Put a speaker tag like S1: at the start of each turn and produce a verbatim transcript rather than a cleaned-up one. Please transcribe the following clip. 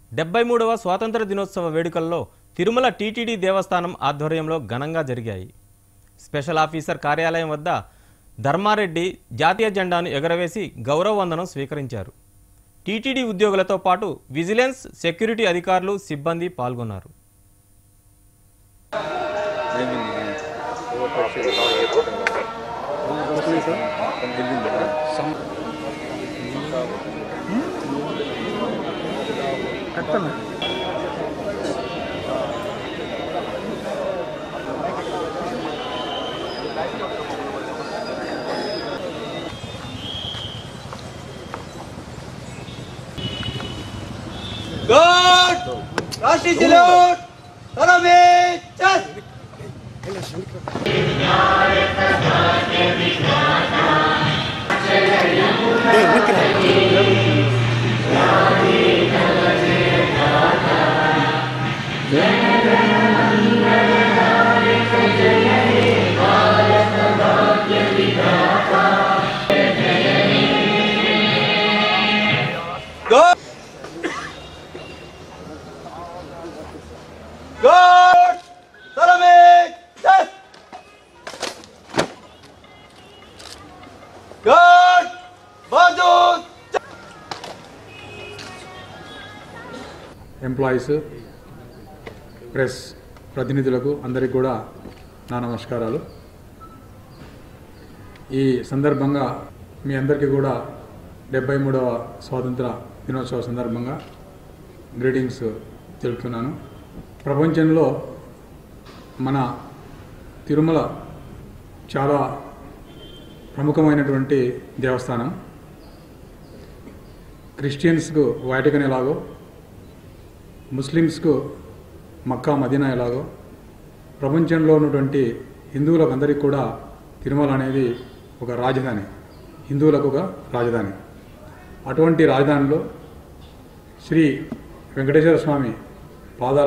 S1: డెబ్బై మూడవ స్వాతంత్ర దినోత్సవ వేడుకల్లో తిరుమల టీటీడీ దేవస్థానం ఆధ్వర్యంలో ఘనంగా జరిగాయి. స్పెషల్ ఆఫీసర్ కార్యాలయం వద్ద ధర్మారెడ్డి జాతీయ జెండాను ఎగరవేసి గౌరవ వందనం స్వీకరించారు. టీటీడీ ఉద్యోగులతో పాటు విజిలెన్స్, సెక్యూరిటీ అధికారులు, సిబ్బంది పాల్గొన్నారు.
S2: Good! Rashi salute! Salame! Chas! Good! Good! Salame! Chas! Good! Bandut!
S3: Employees, press ప్రతినిధులకు అందరికీ కూడా నా నమస్కారాలు. ఈ సందర్భంగా మీ అందరికీ కూడా డెబ్బై మూడవ స్వాతంత్ర దినోత్సవ సందర్భంగా గ్రీటింగ్స్ తెలుపుతున్నాను. ప్రపంచంలో మన తిరుమల చాలా ప్రముఖమైనటువంటి దేవస్థానం. క్రిస్టియన్స్కు వాటికన్ ఎలాగో, ముస్లిమ్స్కు మక్కా మదీనా ఎలాగో, ప్రపంచంలో ఉన్నటువంటి హిందువులకు అందరికీ కూడా తిరుమల అనేది ఒక రాజధాని, హిందువులకు ఒక రాజధాని. అటువంటి రాజధానిలో శ్రీ వెంకటేశ్వర స్వామి పాదాల